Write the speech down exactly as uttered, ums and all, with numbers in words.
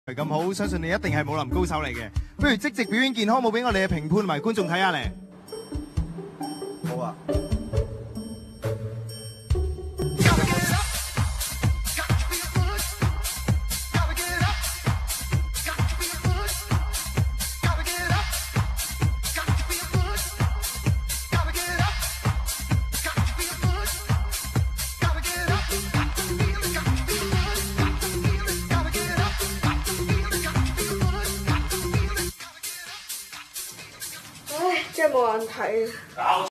咁好，相信你一定係武林高手嚟嘅。不如即席表演健康舞俾我哋嘅評判同埋觀眾睇下咧。好啊。 唉，真係冇眼睇。